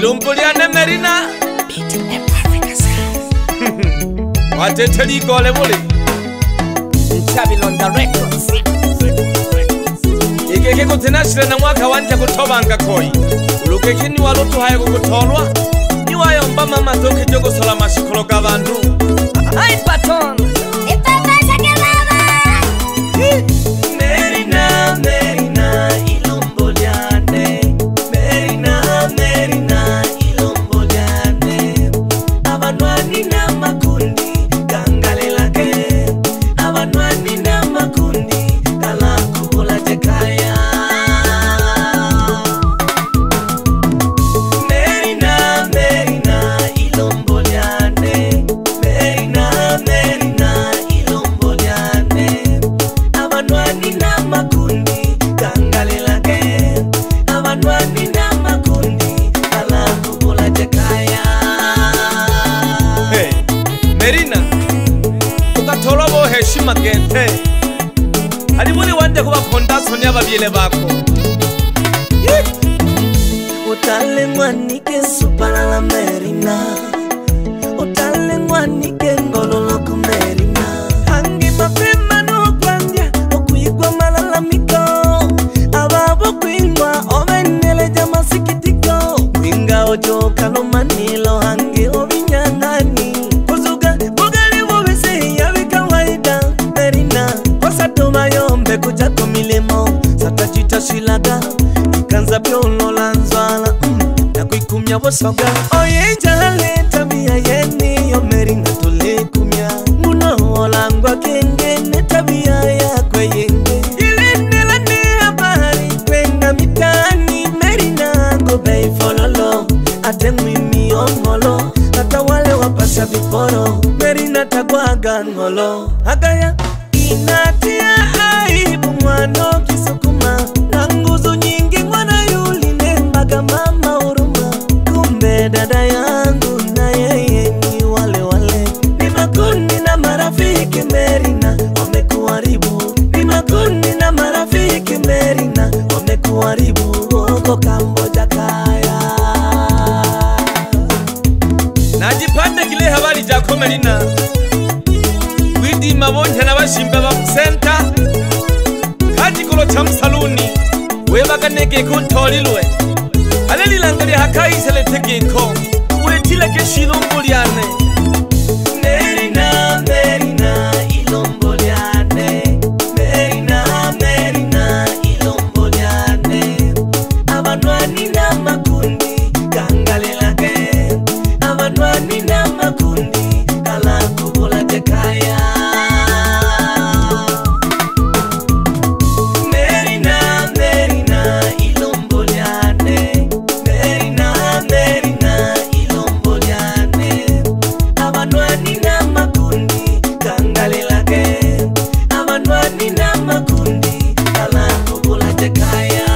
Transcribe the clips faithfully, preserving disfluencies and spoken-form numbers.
Ilumbuliane Merina Beating them Africa sound. Wateteli gole muli Babylon the records. Igeke kutenashire na mwaka wanja kutobanga koi Ulugeke ni walutu haya kukutolwa Ni wayomba mama toke jogo sola mashikolo gabandu Hai paton Ipapasha ke baba Merina, Merina, Ilumbuliane Merina, Merina, Ilumbuliane Abanwani na makundi Kangalelake Abanwani na makundi Kalakubula tekaya Merina, Merina, Ilumbuliane Merina, Merina, Ilumbuliane Abanwani na makundi Kangalelake Abanwani na makundi Kalakubula tekaya Hey, Merina Ukatolwa bo heshima gente Alibuli wande kuwa kondaso ni ababiele bako Utale mwanike supala la Merina Utale mwanike ngololo ku Merina Hangi mapema nukwandya Okuigwa malalamiko Ababo kuingwa ovenele jama sikitiko Winga ojo kalomanilo hangi ovinyangani Kuzuga bugali bubisi yabi kawaida Merina Osatuma yombe kuja kumilimo Satajita shilaga Ikanza byolo lanzwala mm, na kuikumya bosoga Oye jale tabia yeni yo Merina tole kumya Muno olangwa kenge ne tabia ya kwe yenge Ilendela ni habari kwenga mitani Merina go bei fololo Ate mwimi ongolo Ata wale wapasha viporo Merina tagwaga ngolo Agaya inatia aibu mwano kisukuma Na nguzu nyingi mwana yuli nembaga mama uruma Kumbe dada yangu na yeye ni wale wale Ni makundi na marafiki Merina wamekuharibu Ni makundi na marafiki Merina wamekuharibu Uko Kamboja kaya Najipande kile habari jako Merina Widi mabonje na bashimbe ba center Kaji kulo cha msaluni Webaga nege kuntolilwe Aleli langari hakai sele tegeko Wetile ke Shilumbuliane Merina, Merina, Ilumbuliane Merina, Merina, Ilumbuliane Abanwani na makundi Kangalelake Abanwani na makundi Kalakubula tekaya Merina, Merina, Ilumbuliane Merina, Merina, Ilumbuliane Abanwani na makundi Kangalelake Abanwani na makundi Kalakubula tekaya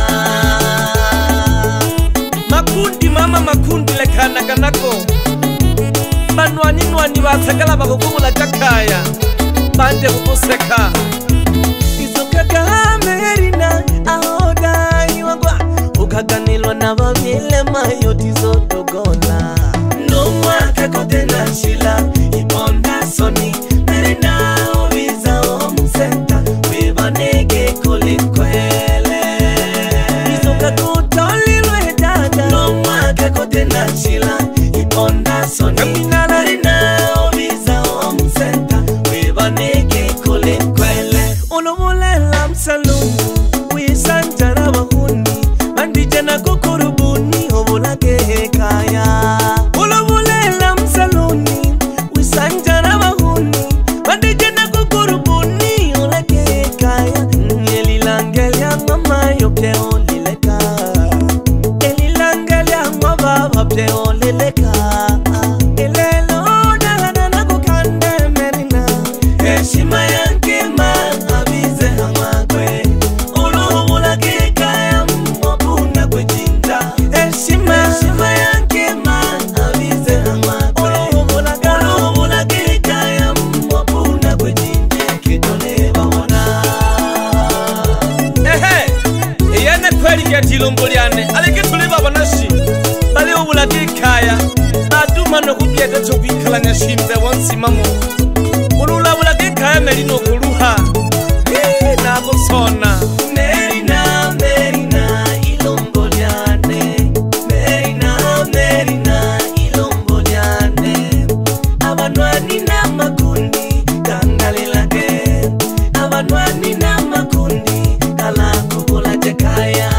Makundi mama makundi lekana kanako Banwani nwani basagala bakukubula tekaya Bande kukuseka Izokaka Merina ahoda iwagwa Ukaganilwa na babiele mayoti zotogola No mwaka kote na shila Iponda soni Merina oviza omusenta Webanege kulikwele Izokaka utolilwe dada No mwaka kote na shila Iponda soni Merina oviza omusenta Webanege kulikwele Ulomulela msaluni Wisanjara wahundi Bandijana kukurubuni Obulake hekaya Ulomulela msaluni Wisanjara wahundi Bandijana kukurubuni Olake hekaya Elilangelia mama yoke olileka Elilangelia mama yoke olileka Elelo dala na kukande Merina Heshima yanke ma abize hamakwe Ulohula kikaya mwapuna kwe jinta Heshima Heshima yanke ma abize hamakwe Ulohula kikaya mwapuna kwe jinta Kitole bawona Ehe, iyane kweli ya Ilumbuliane Aleke tuli babanashi bali obulagikaya aduma nokubyeta kyokwikalanya shimbe wonsimamo ulula bulagikaya melina okuluha nakusona Merina, Merina, ilombo lyane. Merina, Merina, ilombo lyane. Abanwani na makundi kangalilake. Abanwani na makundi kalako bulajekaya.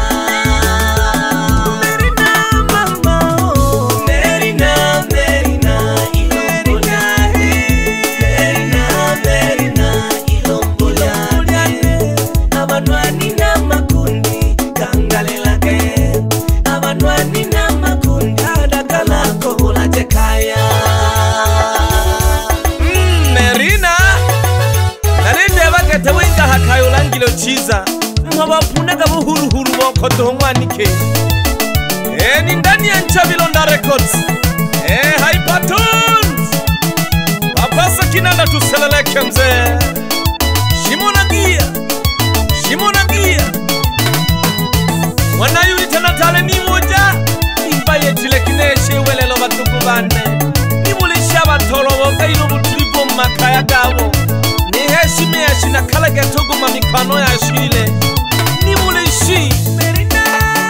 Merina, mama, oh. Merina, Merina, ilombo lyane. Merina, Merina, ilombo lyane. Abanwani na makundi kangalilake. Abanwani na makundi adakalako bulajekaya. Mm, Merina nalinde bagete wenga hakayo langilo chiza mwabapunaga buhuruhuru bokoto mwanike eh ni ndani ya Nchabilonda Records eh Hypertones Papa Sakina tuseleleke mzee Shimona Gia Shimona Gia Mwana yuri tena tale ni moja imbaye chile kineshe welelo batuku bane nibulisha batoro boga ino butribo makaya gabo ni heshime ya shina kala getogo mamikano ya shile nibulishi Merina,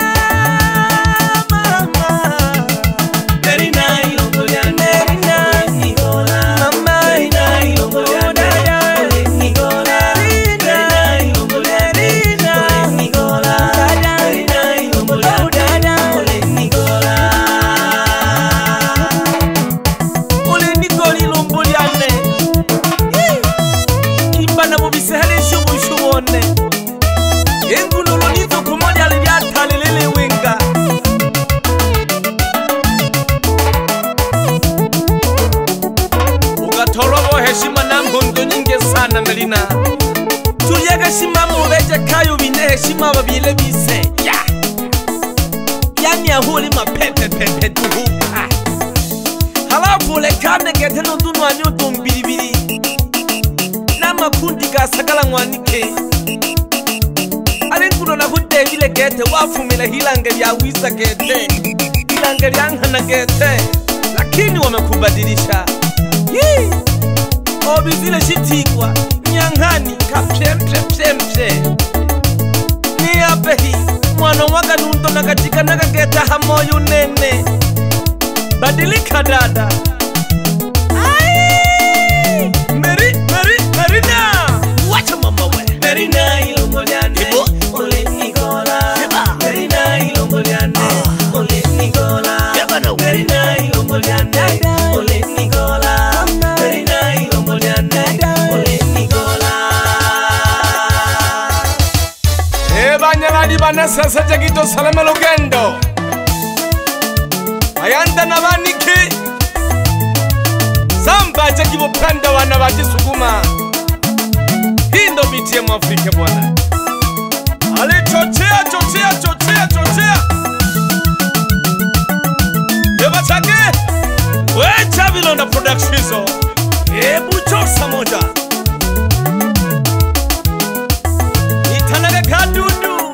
mama. Merina, ilombo lyane. Merina, Nicola. Mama. Merina, ilombo lyane. Ole Nicola. Merina, ilombo lyane. Ole Nicola. Merina, ilombo lyane. Ole Nicola. Ole Nikoli lombo lyane Kimbana mubisehele shubu shubone Yenguno lonizo kumoja libyata lelele wenga Ugatorobo heshima na mhondo nyingi sana Melina Tuliaga shima mubeje kayo bine heshima babile bise Ya Yani ahuli mapepe pepe tuhuka Halafu lekane gete nundunu anyoto mbiribiri Na makundi gasagala mwanike Alinguno na hude vile gete wafumile hilange ya wisa gete Hilange ya nhana gete Lakini wamekubadilisha Yee Obi zile shitikwa Nyangani kapempe pempe Ni apehi Mwana waka nundo na katika naga geta hamoyu nene Badilika dada Ai Meri, Meri, Merina Wacha mama we Merina, ilombo lyane. Ole Nicola. Merina, ilombo lyane. Ole Nicola. Merina, ilombo lyane. Ole Nicola. Merina, ilombo lyane. Ole Nicola. Eba nyaladi banasa saja gitu salame lugendo Ayanda na baniki Samba chaki bupenda wana baji sukuma Hindo biti ya Mwafrika bwana Ale chochea, chochea, chochea, chochea Yeba chake We Nchabilonda Productions Ebu chosa moja Itanaga kadudu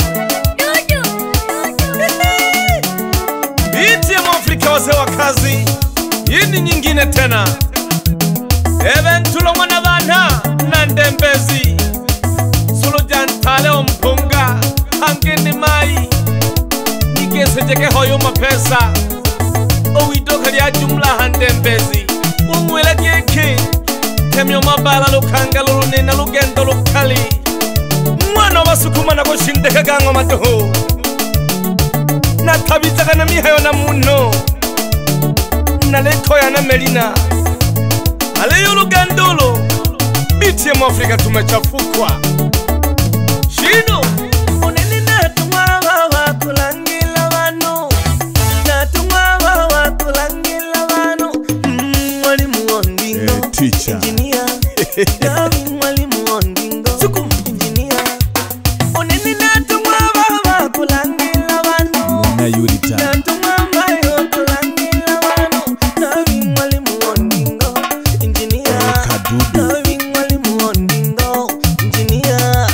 Biti ya Mwafrika wazee wa kazi Yini nyingine tena Eventulo mwana bana na ndembezi Sulu jantale ompunga Hangini mai Nigese jeke hoyo mapesa Owidoka liya jumla handembezi Umwele kiki Temyo mabala lukanga lulunina lugendo lukali Mwana wasukuma na kushindeka gango matuhu Natabizaga na mihayo na muno Nalekoya na Melina Aleyo lugandolo Biti ya Mwafrika tumechafukwa Shino Onene natumwa wawa kulangila wano. Natumwa wawa kulangila wano. Mm, mwalimu ondingo. Eh, teacher. Engineer. Nawi mwalimu ondingo. Sukum. Engineer. Onene natumwa wawa kulangila wano. Mwana yurita Natumwa mayo kulangila wano. Nawi mwalimu ondingo. Engineer. Eh, kadudu. Nawi mwalimu ondingo. Engineer.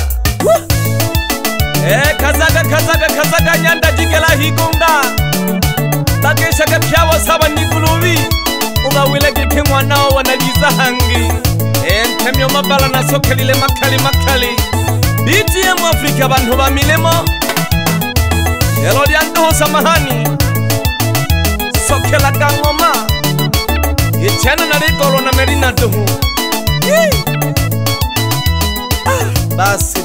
Eh kazaga kazaga kazaga nyanda jingela higunga bakeshaga pyabo saba nigulubi ubawilege ke mwana wo wanaliza hangi entemyo mabala na sokelile makali makali B T M Afrika bantu bamilemo elo lyanduho samahani sokela kangoma ichana na rigolo na merina duhu ah, basi